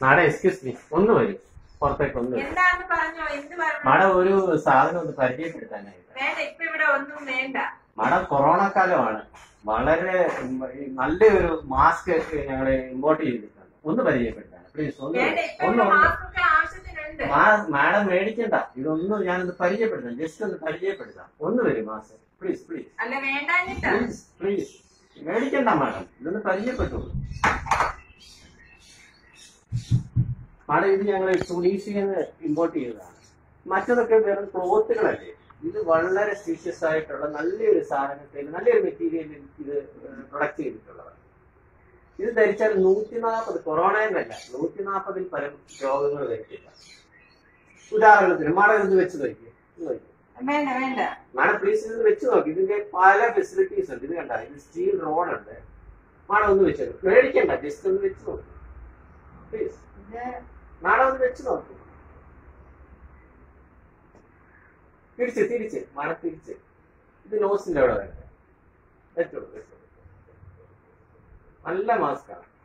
Madam excuse me, ഒന്ന് വരും പുറത്തേക്ക് ഒന്ന് വരും. മാഡം ഒരു സാധനം ഒന്ന് പരിചയപ്പെടുത്താനായിട്ട്. മാഡം കൊറോണ കാലമാണ്, വളരെ നല്ലൊരു മാസ്ക് ഞങ്ങൾ ഇമ്പോർട്ട് ചെയ്തിട്ടുണ്ട്, ഒന്ന് പരിചയപ്പെടുത്താൻ പ്ലീസ്. മാഡം മേടിക്കണ്ട, ഇതൊന്നും ഞാനൊന്ന് പരിചയപ്പെടുത്താം, ജസ്റ്റ് ഒന്ന് പരിചയപ്പെടുത്താം. ഒന്ന് വരും mask please please please please. മേടിക്കണ്ട മാഡം, ഇതൊന്ന് പരിചയപ്പെട്ടോളൂ. മാഡം ഇത് ഞങ്ങൾ തുണീസിൽ നിന്ന് ഇമ്പോർട്ട് ചെയ്തതാണ്. മറ്റതൊക്കെ വെറും ക്ലോത്തുകളല്ലേ, ഇത് വളരെ സ്പീഷ്യസ് ആയിട്ടുള്ള നല്ലൊരു സാധനത്തിൽ നല്ലൊരു മെറ്റീരിയലിൽ ഇത് പ്രൊഡക്റ്റ് ചെയ്തിട്ടുള്ളതാണ്. ഇത് ധരിച്ചാൽ 140 കൊറോണ എന്നല്ല 140 പരം രോഗങ്ങൾ വരില്ല. ഉദാഹരണത്തിന് മാഡം ഇത് വെച്ച് നോക്കി, മാഡം പ്ലീസ് ഇത് വെച്ച് നോക്കി. ഇതിന്റെ പല ഫെസിലിറ്റീസ് ഉണ്ട്. ഇത് കണ്ട, ഇത് സ്റ്റീൽ റോഡ് ഉണ്ട്. മാഡം ഒന്ന് വെച്ചു, മേടിക്കണ്ട, ജസ്റ്റ് ഒന്ന് വെച്ച് നോക്കി പ്ലീസ്. മാഡം ഒന്ന് വെച്ച് നോക്കൂ. തിരിച്ച് മാഡം തിരിച്ച്. ഇത് നോസിന്റെ അവിടെ വരട്ടെ, വെച്ചോളൂ. നല്ല മാസ്കാണ്.